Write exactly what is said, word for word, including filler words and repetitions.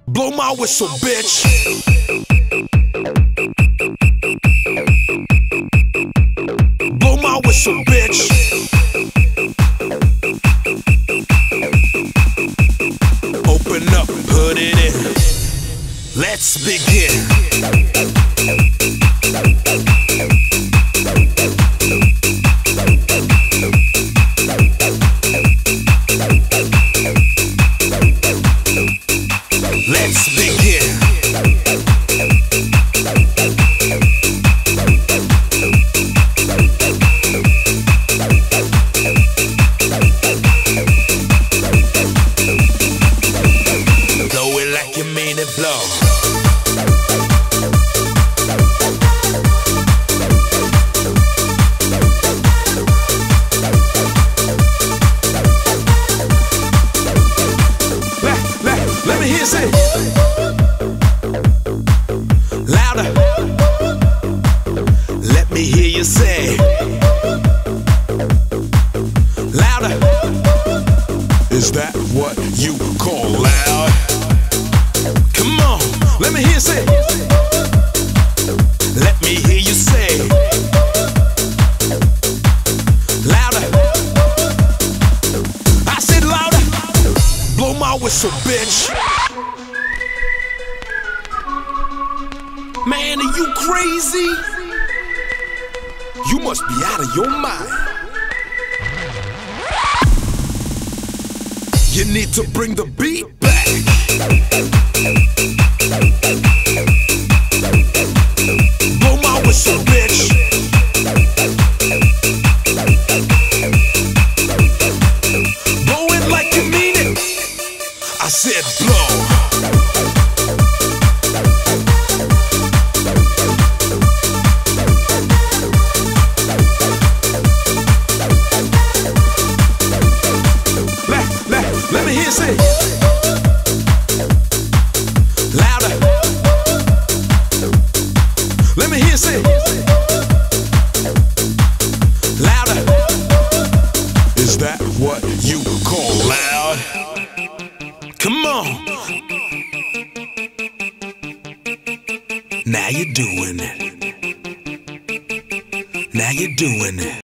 Blow my whistle, bitch. Blow my whistle, bitch. Open up, put it in. Let's begin. Let's begin. Blow it like you mean it, blow. Let, let, let me hear you say. Louder. Let me hear you say. Louder. Is that what you call loud? Come on, let me hear you say. Let me hear you say. Louder. I said louder. Blow my whistle, bitch. Man, are you crazy? You must be out of your mind. You need to bring the beat back. Blow my whistle, bitch. Blow it like you mean it. I said blow. Let me hear you say. Louder. Let me hear you say. Louder. Is that what you call loud? Come on. Now you're doing it. Now you're doing it.